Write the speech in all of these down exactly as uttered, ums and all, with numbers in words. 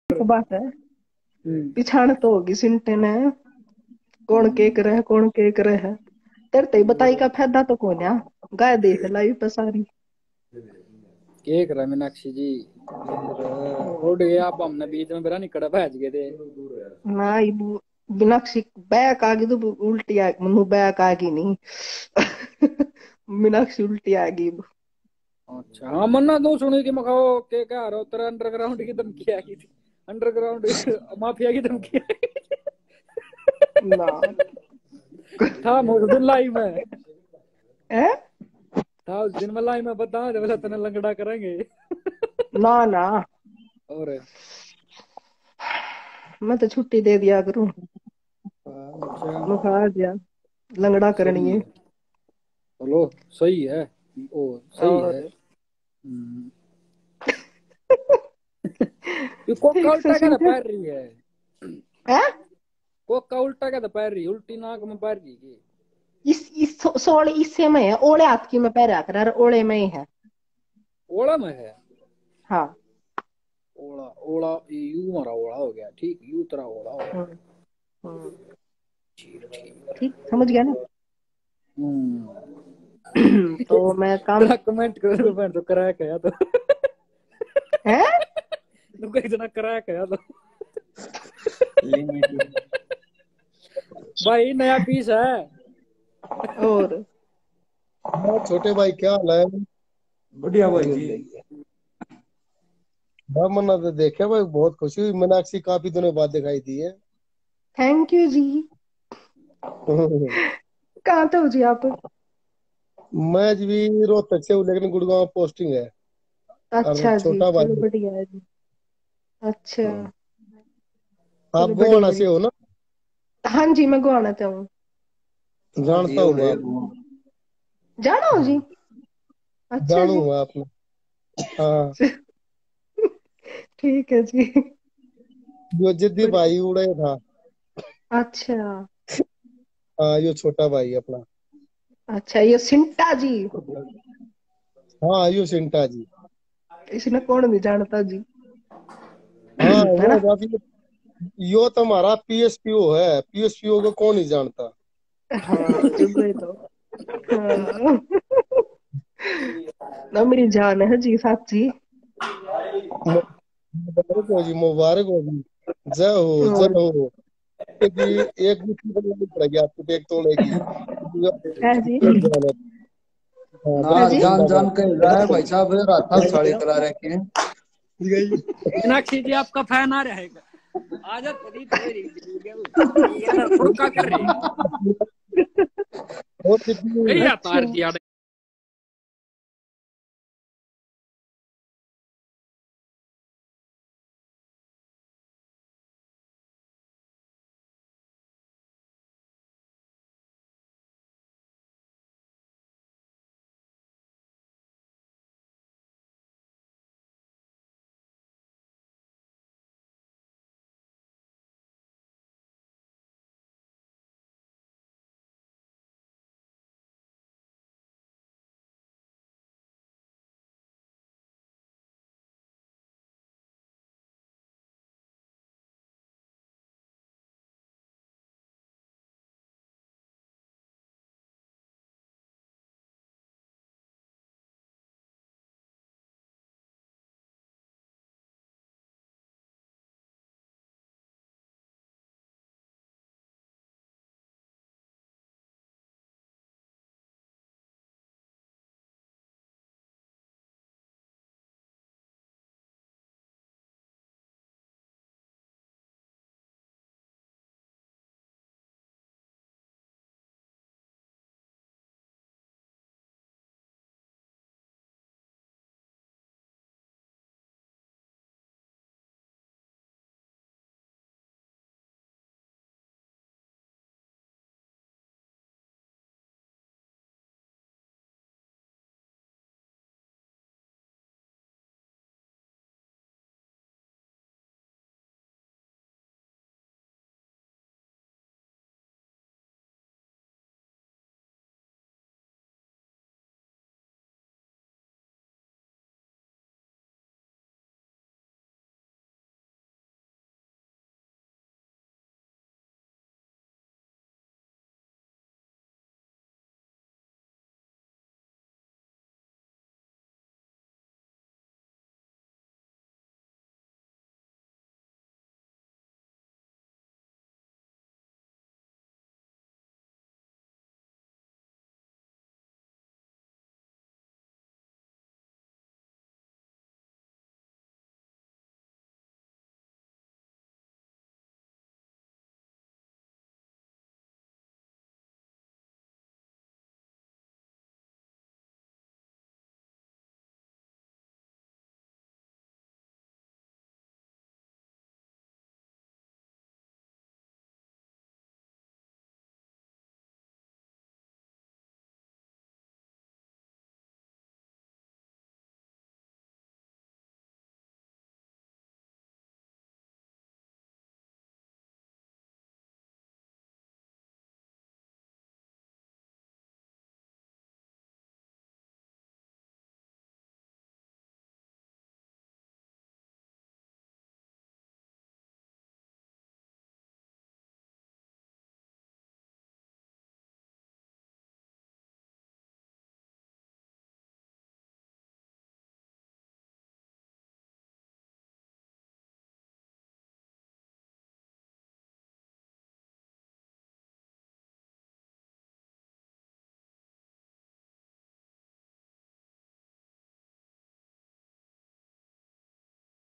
तो बात है, हम्म। पिछाड़ तो होगी सिंटे ने। कौन के करे है, कौन के करे है। तेरे ते बताई का फायदा तो कौन है। गाय देख लाइव पे सारी। के करा मीनाक्षी जी। हम्म, उड़ गया आप हमने बीच में बेरा निकड़ा भैज गए थे। ना इबू मीनाक्षी बैक आ गई तो उल्टी आ मनु बैक आ गई नहीं। मीनाक्षी उल्टी आ गई इबू। अच्छा हाँ मन्ना तो सुनी कि मखाओ के क्या रहा तेरा अंडरग्राउंड की धमकी आ गई थी। अंडरग्राउंड माफिया की धमकी आई थी। ना था मैं उस दिन लाइव में है। था उस दिन में लाइव में बता जब तेने लंगड़ा करेंगे। ना ना और मैं तो छुट्टी दे दिया करूँ। अच्छा मैं खा दिया लंगड़ा करनी सही है। है। चलो सही है। ओ सही है। और हम्म। ये कोका ठीक से उल्टा क्या सीधे पैर रही है। है। कोका उल्टा क्या पैर रही है उल्टी नाक में पैर रही है। इस इस सो- सोले इससे में है ओले हाथ की में पैर कर ओले में ही है। ओला में है। हाँ। ओला ओला ये यू हमारा ओला हो गया ठीक यू तेरा ओला हो गया। हम्म हम्म, ठीक ठीक। ठीक समझ गया ना। हम्म। तो मैं काम जना कमेंट करो मैं तो क्रैक है तो है। तो कोई जना क्रैक है तो लिमिटेड। भाई नया पीस है। और हाँ छोटे भाई क्या हाल है। बढ़िया भाई जी। हाँ मन्ना तो देखे भाई बहुत खुशी हुई मीनाक्षी काफी दिनों बाद दिखाई दी है। थैंक यू जी। कहाँ थे हो जी आप। मैं जी भी रोहतक से हूँ लेकिन गुड़गांव पोस्टिंग है। और अच्छा जी छोटा चलो भाई बढ़िया है जी। अच्छा आप चलो बढ़िया गोवाना से बढ़िया। हो ना। हाँ जी मैं गोवाना से हूँ। हाँ जी जानता हो हूँ रहे आप। जाना हो जी। हाँ, अच्छा जानू जी। हूँ आपने। हाँ ठीक है जी। यो जिद्दी बढ़िया। भाई उड़े था। अच्छा हाँ यो छोटा भाई अपना। अच्छा ये सिंटा जी। हाँ यो सिंटा जी। इसने कौन नहीं जानता जी। हाँ है वो ना। बात ये यो तो हमारा पीएसपीओ है पीएसपीओ को कौन नहीं जानता। हाँ जुड़ गए तो। हाँ। ना मेरी जान है जी साची। मुबारक हो जी मुबारक हो जी। जय हो और जय हो। कि जी एक भी चीज नहीं पड़ेगी आपको एक तोड़ेगी। है जी। एक जान है। हाँ ना है बस जी। जान जान जिंदाबाद। के रहा है भाई साहब रात साड़ी करा रखे हैं। मीनाक्षी जी आपका फैन आ रहेगा। आदत पड़ी तो मेरी ये ना फुड़का कर रही बहुत जिद्दी। है या अच्छा तार दिया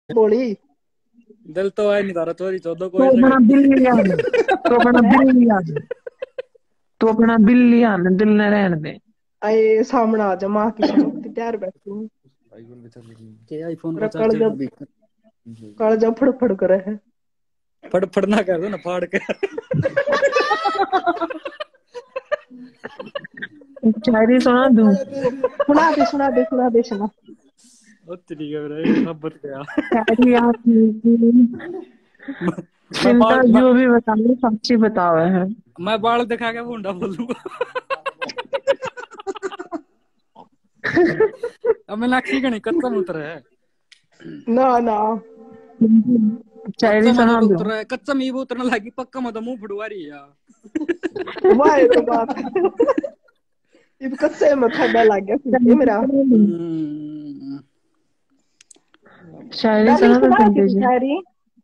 बोली दिल तो है नहीं तारा चोरी चौदह तो कोई से अपना बिल्ली आने तो अपना बिल्ली आने तो अपना बिल्ली आने दिल न रहने दे। आए सामने आ जा, माँ की चमकती तैयार बैठी हूँ। के आईफोन का तेरा कल चार्जर जब भी कल जब फड़फड़ करे है। फड़ फड़ ना कर दो ना फाड़ के। एक शायरी सुना दूं। सुना दे सुना दे सुना दे सुना। ओ ठीक है मेरा सब बच गया। शायरी आपकी मैं चिंता बाल मैं, जो भी बताओ सच्ची बताओ है। मैं बाल दिखा के भूंडा बोलूंगा। अब मैं नाक्षी का नहीं कच्चा उतर है। ना ना शायरी कच्चा सुना मतलब दूं। उतर है कच्चा में वो उतरने लगी पक्का मतलब मुंह फुड़वा रही है यार। वाह ये तो बात है। इब कच्चे में फैदा लग गया फिर मेरा। हम्म, शायरी पहले ही सुना दो सुना चिंता थी जी। शायरी।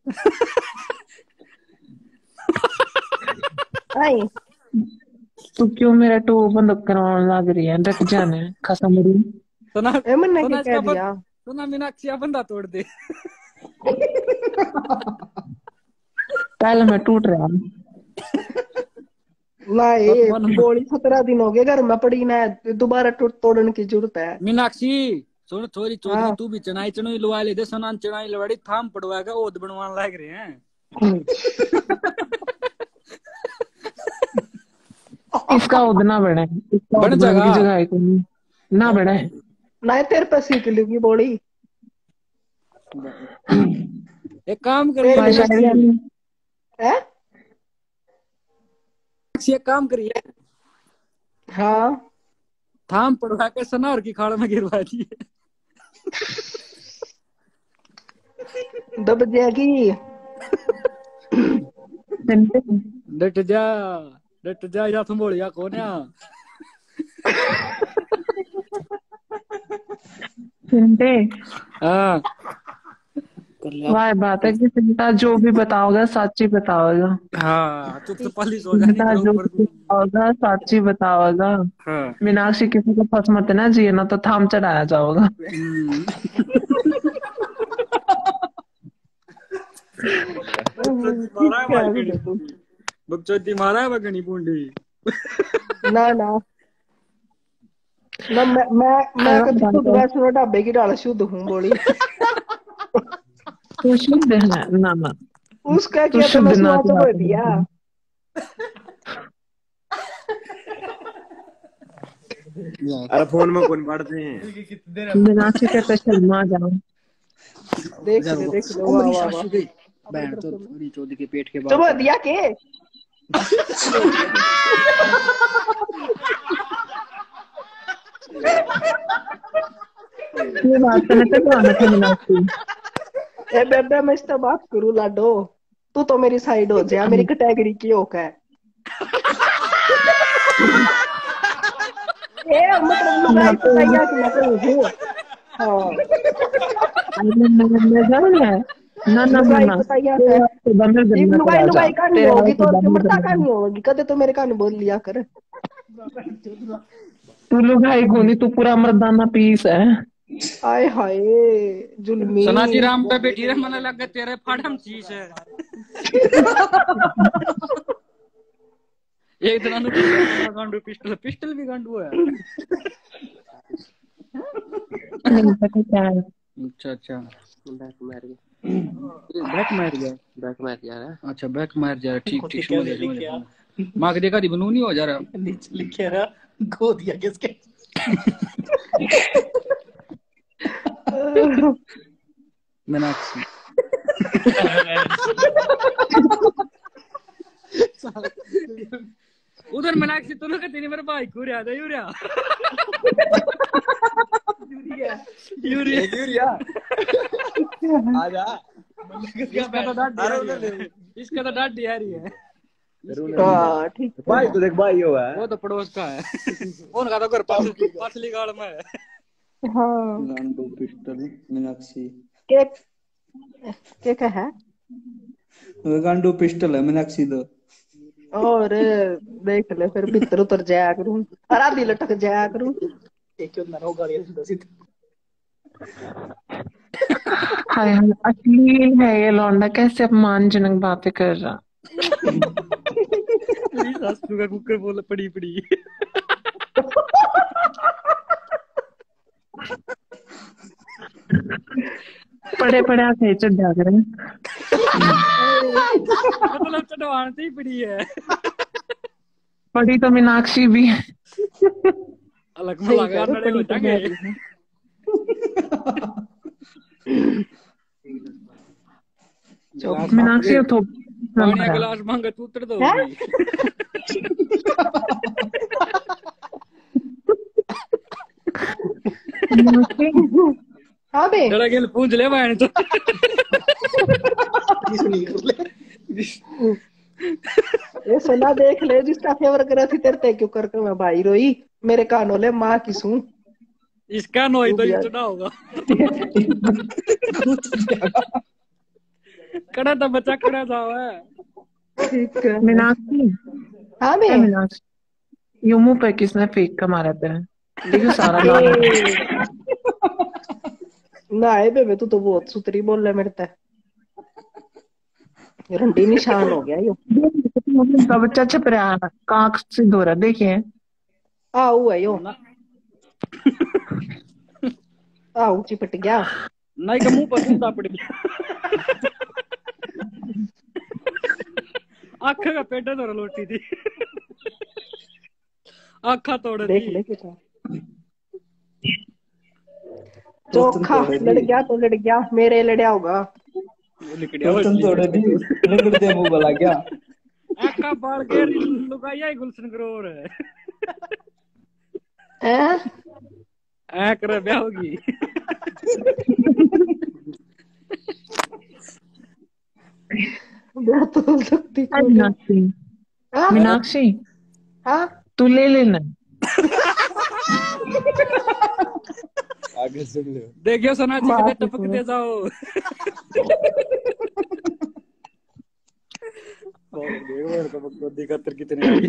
आई तू क्यों मेरा टो बंद करवाने लग रही है रख जाने खसा मरी। सुना ए मैंने क्या सुना कह इसका बंद दिया। सुना मीनाक्षी बंदा तोड़ दे। पहले मैं टूट रहा हूँ। ना ये मन बोली सत्रह दिन हो गए घर में पड़ी ना, दोबारा टूट तोड़ने की जरूरत है। मीनाक्षी सुन थोड़ी चौधरी हाँ तू भी चनाई चनुई लुआ ले दे सनान चनाई लवाड़ी थाम पड़वा के ओद बनवाने लग रहे हैं। इसका उदना बड़ा है इसका बन उदना जाएगा की जगह है कोई ना बड़ा है। ना ये तेरे पे सीख लूंगी बोली। एक काम करिए तेरे भाई बिना मीनाक्षी शायरी है। मीनाक्षी एक काम करिए हाँ थाम पड़वा के सनार की खाड़ में गिरवा दिए। दब जाएगी। डट जा डट जा या तुम बोलिया कौन या चिंते हाँ वाह बात है कि चिंता जो भी बताओगे सच्ची बताओगा। हाँ तू तो पहली सो जानी चिंता तेरा जो ऊपर भी बताओगा सच्ची बताओगा। हाँ मीनाक्षी किसी को फंस मत ना जिए ना तो थाम चढ़ाया जाओगा। हम्म। ठीक मारा है है भाई अभी गणी देखो। बकचोदी मारा है गणी पूंडी। ना ना ना मैं मैं मैं कभी खुद वैष्णो ढाबे की डाल शुद्ध हूँ बोली। तू शुद्ध है ना ना उसका तू क्या तो मैं शुद्ध ना सुना की तो बोल बात दिया। अरे फोन में कौन पढ़ते हैं। मीनाक्षी के तो शर्मा जाओ। देख ले देख ले ओ वाह मेरी वाह सासू वाह। गई बहन तो मेरी चौधरी के पेट के तो बाल बोल दिया के ये बात तो नहीं तो ध्यान रखे मीनाक्षी। ए बेबे मैं इससे बात करूँ लाडो। तू तो मेरी साइड हो जा, मेरी कैटेगरी की होक है। ए मतलब लुगाई पताइया की मैं कहूँ हूँ। हाँ ना ना ना लुगाई ना पताइया तेरे है। वास्ते बंदर ये जन्नत लुगाई राजा लुगाई कहानी तेरे होगी वास्ते तो और बंदर मरता कहानी जन्नत। होगी, कदे तो मेरे कहानी बोल लिया कर। तू लुगाई गोनी तू पूरा मर्दाना पीस है। आय हाय जुल्मी। सनाती राम पे बैठी रहे मन लग गए तेरे फाड़म चीज है। एक दिन गांडू पिस्टल पिस्टल भी गांडू है। नहीं पता क्या है। अच्छा अच्छा बैक मार गया बैक मार गया बैक मार गया है। अच्छा बैक मार जा रहा ठीक ठीक समझ गया समझ गया माँ के देखा थी बनू नहीं हो जा रहा नीचे लिखे रहा गो दिया किसके। मीनाक्षी उधर मीनाक्षी तू लोग तेरी मेरे भाई को रहा था यूरिया यूरिया यूरिया आजा इसका तो डांट इसका तो डांट दिया रही है। हाँ ठीक है। भाई तो देख भाई हो है। वो तो पड़ोस का है उनका तो घर पसली पसली गाड़ में है। हाँ गांडू पिस्टल मीनाक्षी के के क्या है। गांडू पिस्टल है मीनाक्षी तो और देख ले फिर भीतर उतर जाया करूं, हरा दिल लटक जाया करूं। एक क्यों ना हो गाड़ी दो सीट हाय हाय अश्लील है ये लौंडा, कैसे अपमानजनक बातें कर रहा। मेरी सासू का कुकर बोल पड़ी पड़ी। पड़े पड़े आके चढ़ा करे, मतलब चढ़वान से ही पड़ी है। पड़ी तो मीनाक्षी भी है। अलग में लगा नड़े हो जाएंगे। मीनाक्षी तो पानी का गिलास मांगे तू उतर दो। हाँ बे जरा गिल पूंछ ले बहन तो। ये सुना देख ले, जिसका फेवर करा थी तेरे ते क्यों करके मैं भाई रोई, मेरे कानों ले माँ की सूं। इसका नोई तो इतना होगा। कड़ा था बच्चा, कड़ा था वह। ठीक है मीनाक्षी, हाँ बे मीनाक्षी यूं मुंह पे किसने फेंक का मारा था, देखो सारा लाल। ना है बे, तू तो बहुत सुतरी बोल रहा मेरे ते, रंडी निशान हो गया यो। का बच्चा छप रहा काक से धो रहा, देखिए आ हुआ यो, आ चिपट गया। नहीं का मुंह पर सूंदा पड़ गया। आँख का पेटा तोड़ लोटी थी, आँखा तोड़ दी। देख ले कितना चोखा लड़ गया तो लड़ गया, मेरे लड़या होगा। तुम तोड़ दी, लड़ दे मुंह भला क्या। आँखा बाल के लुगाया ही गुलशन ग्रोवर है। हैं ऐ करे ब्याह होगी। मैं तो सकती मीनाक्षी, मीनाक्षी हाँ तू ले लेना। आगे सुन लो। देखियो सना जी के टपक दे जाओ। दिक्कत कितनी आई।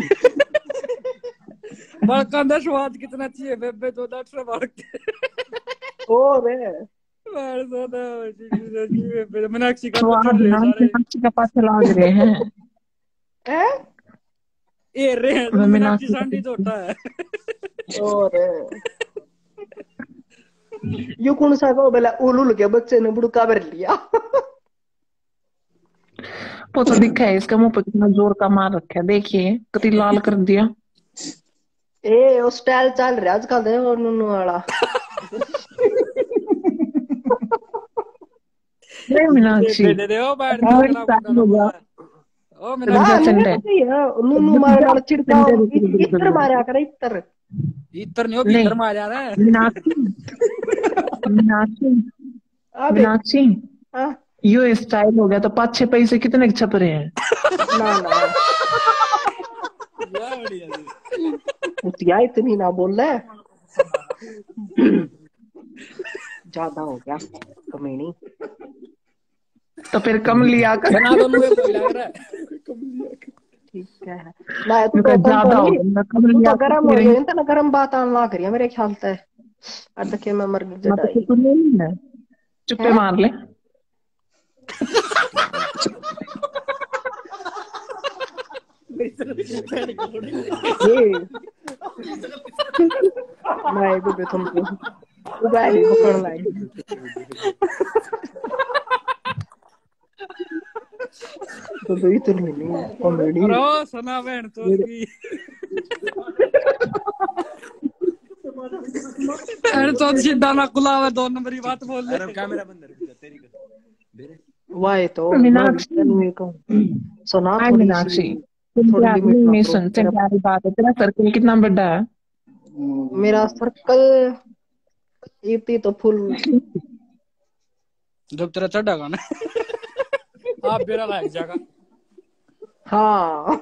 बड़का स्वाद कितना चाहिए बेबे तो दस से बढ़ ओ रे मीनाक्षी का स्वाद नाम से मीनाक्षी का पास लाग रहे हैं। हैं ए रे मीनाक्षी सांडी जोटा है। ओ रे यो कौन सा को बेला उलुल के बच्चे ने बुड़का भर लिया। वो तो दिखा है, इसका मुंह पर कितना जोर का मार रखा है, देखिए कितनी लाल कर दिया। ए वो स्टाइल चल रहा आजकल दे और नुनु वाला। नहीं मीनाक्षी दे दे ओ बैठ होगा ओ मीनाक्षी नुनु मार चिड़काओ इतर मारा कर इतर इतर नहीं हो भीतर मारा रे। मीनाक्षी मीनाक्षी मीनाक्षी हां यो स्टाइल हो गया तो पाँच छह पैसे कितने छप रहे हैं। ना ना उतिया इतनी ना बोल रहा ज्यादा हो गया कमीनी। तो फिर कम लिया कर। बना दो मुझे कोई लग रहा है कम लिया कर। ठीक है ना तू तो ज्यादा हो गया कम लिया। तो गरम हो गया ना, गरम बात आने लग रही है मेरे ख्याल से। अब देखिए मैं मर गई, चुप्पे मार ले। नहीं बेबे तुमको उगाई पकड़ लाएगी। तो तो इतनी नहीं कॉमेडी रो सुना बहन तो की अरे तो सीधा ना कुलावे दो नंबर की बात बोल ले। कैमरा बंद कर तेरी कर वाई तो मीनाक्षी सुना मीनाक्षी नहीं सुनते प्यारी बात है। तेरा सर्कल कितना बड़ा है? मेरा सर्कल इतनी तो फुल जब तेरा चढ़ागा ना आप बेरा लायक जाएगा। हाँ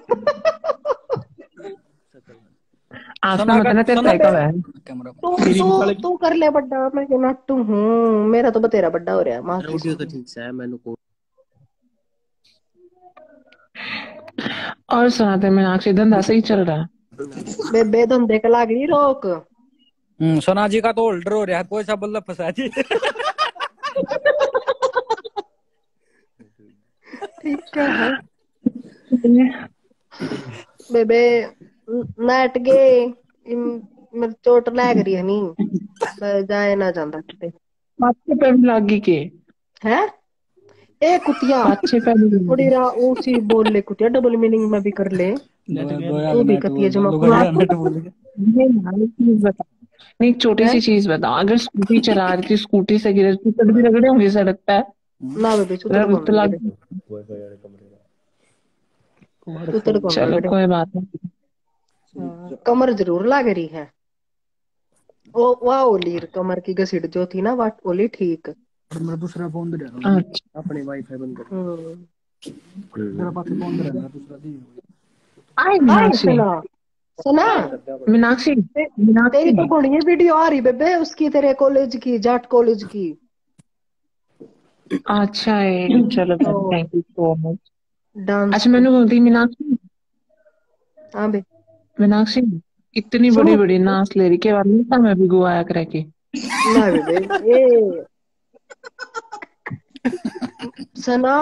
आसना मत ना तेरा का है तू तू तू कर ले बड़ा, मैं क्यों नट्टू हूँ, मेरा तो बतेरा बड़ा हो रहा है। मां वीडियो तो ठीक से है मैंने को और सुनाते मीनाक्षी धंधा सही चल रहा है? बेबे धंधे का लाग रही रोक। हम्म सोना जी का तो होल्डर हो रहा है, कोई सा बल्ला फंसा जी। ठीक क्या है बेबे नाट गए मेरे चोट लग रही है नहीं मैं जाए ना जाता किते पाछे पे भी लागी के है ए कुतिया पाछे पे भी थोड़ी लागी रा ऊंची बोल ले कुतिया डबल मीनिंग में भी कर ले तू भी कतिया जमा लुगाई नेट बोल गया। ये ना एक चीज बता नहीं एक छोटी है सी चीज बता अगर स्कूटी चला रही थी स्कूटी से गिरे तो तड़ भी रगड़े होंगे सड़क पे ना बेबे सुतड़ रग कौन तो लगे लग सुतड़ कौन चलो लगे कोई बात नहीं हाँ, कमर जरूर लग रही है ओ वाह ओली कमर की घसीट जो थी ना वाट ओली ठीक मेरा दूसरा फोन दे रहा हूँ अच्छा अपने वाईफाई बंद कर हम्म मेरा पास फोन दे रहा दूसरा दी आए आए मीनाक्षी सुना सुना मीनाक्षी ते, मीनाक्षी तेरी तो घोड़ी वीडियो आ रही बेबे उसकी तेरे कॉलेज की जाट कॉलेज की अच्छा है चलो ओ thank you so much dance अच्छा की मैंने बोलती मीनाक्षी हाँ बे मीनाक्षी इतनी बड़ी सुनो बड़ी नाच ले रही के बाद नहीं था मैं भी गोवा कर के ना बेबे ये सना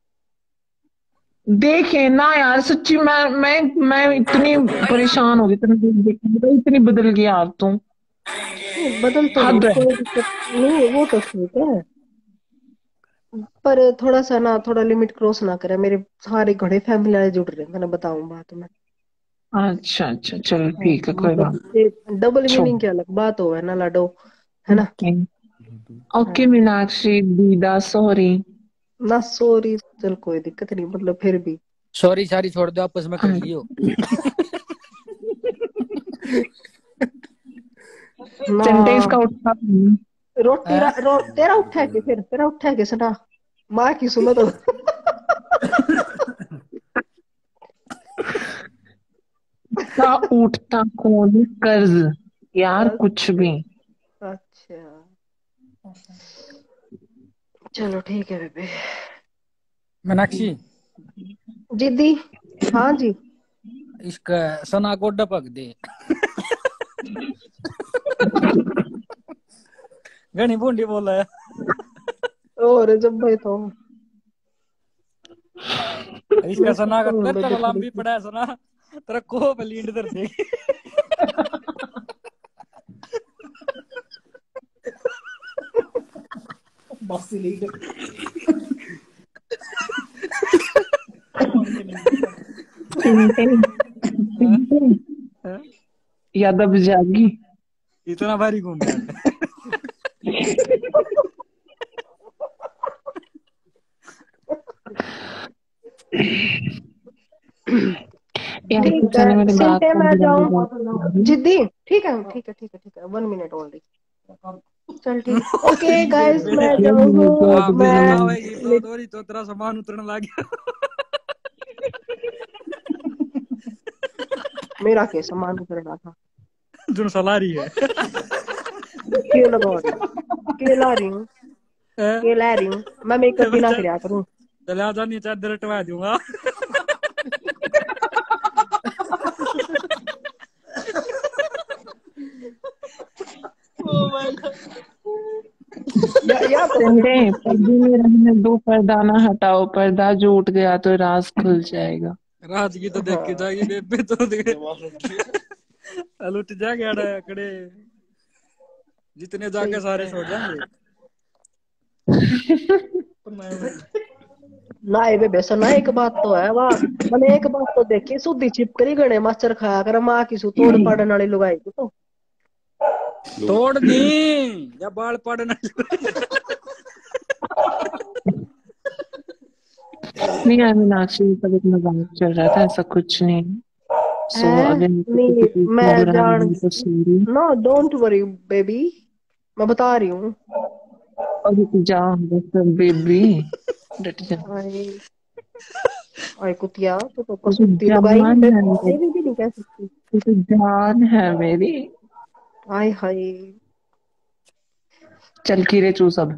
देखे ना यार सच्ची मैं मैं मैं इतनी परेशान हो गई तेरे देख देख के मतलब इतनी बदल गई यार तू नहीं, बदल तो गई हद है कोई दिक्कत नहीं वो तो ठीक है पर थोड़ा सा ना थोड़ा लिमिट क्रॉस ना करे मेरे सारे घड़े फैमिली वाले जुड़ रहे हैं मैंने बताऊं बात में अच्छा अच्छा चलो हाँ, ठीक है कोई बात मतलब डबल छोड़ मीनिंग की अलग बात हो है ना लाडो है ना ओके ओके हाँ मीनाक्षी दीदा सॉरी ना सॉरी चल कोई दिक्कत नहीं मतलब फिर भी सॉरी सारी छोड़ दो आपस में कर लियो ना सेंटेंस का उठा रोटी रा, रो, तेरा उठा है कि फिर तेरा उठा है कि सना माँ की सुनो तो का उठता कौन कर्ज यार कुछ भी अच्छा चलो ठीक है बेबे मीनाक्षी जिद्दी हाँ जी इसका सना को डपक दे घनी बूंदी बोला है और जब भाई तो इसका सना का हम्म, तेरे बेबे तो थोड़ी लंबी पड़ा है सना तेरा को पे लीड दर दे बस लीड चिंटे चिंटे यादव जागी इतना भारी घूम गया यार ठीक कुछ है नहीं मेरे गाल सिंटे को मैं गिरा जाऊं जिद्दी ठीक है ठीक है ठीक है ठीक है वन मिनट ओनली चल ठीक ओके गाइस मैं जाऊँ हाँ फिर मैं बताओ ये तो दोरी तो तेरा सामान उतरने लग गया मेरा के सामान उतर रहा था जो सलारी है के लगा रही हूँ के ला रही हूँ के ला रही हूँ मैं मेकअप भी ना करया करूँ चले आ जानी चादर हटवा दूंगा या या तो चिंटे पर्दे में रहने दो पर्दा ना हटाओ पर्दा जो उठ गया तो राज खुल जाएगा राज की तो देख के जाएगी बेबे तो देख लुट जा गया कड़े जितने जाके सारे सो जाएंगे ना ये बेसन ना एक बात तो है वाह मैंने एक बात तो देखी सुधी छिपकली गणे मास्टर खाया कर माँ की सु तोड़ पाड़न वाली लुगाई को तो तोड़ दी या बाल पड़ना नहीं यार मीनाक्षी का एक मजाक चल रहा था ऐसा कुछ नहीं सो है अगर नहीं मैं जान तो sorry no don't worry baby मैं बता रही हूँ और जाओ बस बेबी डट जा आई आई कुतिया तो तो तू तो कसुती लुगाई जान है मेरी बेबी भी नहीं कह सकती तू तो जान है मेरी हाय हाय चल खीरे चूस अब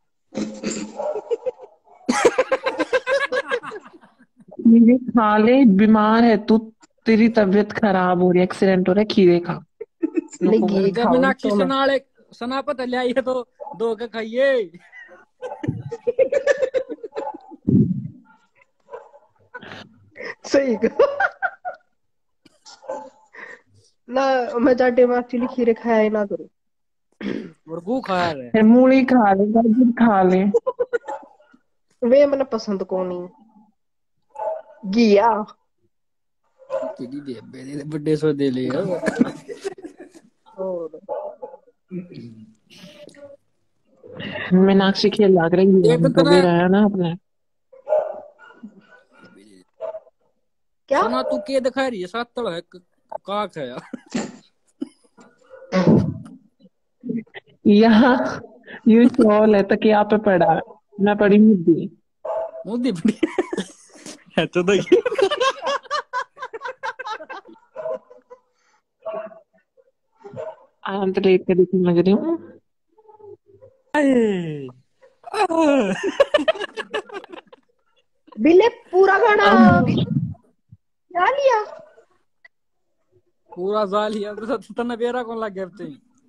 मेरे खाले बीमार है तू तेरी तबीयत खराब हो रही है एक्सीडेंट हो रहा है खीरे खा नहीं नुको घी जब खाऊं मीनाक्षी तो मैं सनाले सना पता ले आई है तो दो के खाइए सही कहा। ना मैं जाटे में एक्चुअली खीरे खाया ही ना करूँ। और गू खाया रे फिर मूली खा ले, गाजर खा ले। वे मैंने पसंद को नहीं गिया। तेरी बेबे दे बर्थडे सो दे ले यार। और मीनाक्षी खेल लग रही है, एक दिन तो भी तना रहा ना अपने। क्या सना तू के दिखा रही है सात तड़ है क- काक है यार। यहाँ यू शॉल है तकिया पे पड़ा है। मैं पड़ी मुद्दी। मुद्दी पड़ी है तो देखिए। आम तो लेट के दिखने लग रही हूँ। आए, आह, बिल्ले पूरा गाना आम क्या लिया। पूरा जाल ही है तो तने बेरा कौन लग गया ते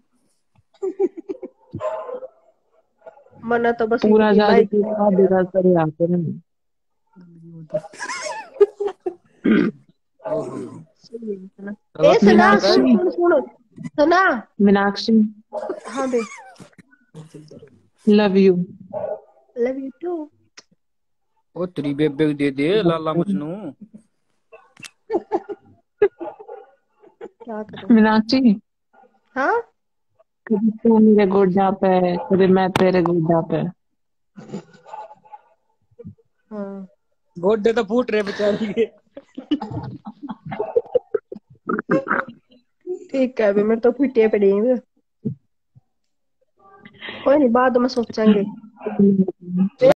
मना तो बस पूरा इनकी जारी लाइक पूरा बेरा करे आते हैं। ओहो ए चलो ठीक सना है सुन मीनाक्षी, सुन सुन सना। मीनाक्षी हाँ बे love you. Love you too. ओ तेरी बेबे को दे दे लाला मजनू। क्या करूं। मीनाक्षी, हाँ कभी तू मेरे गोड्डा पे, कभी मैं तेरे गोड्डा पे। हाँ गोड्डे तो फूट रहे बेचारी के। ठीक है अभी मेरे तो फिटे पड़े हैं। कोई नहीं बाद में सोचेंगे।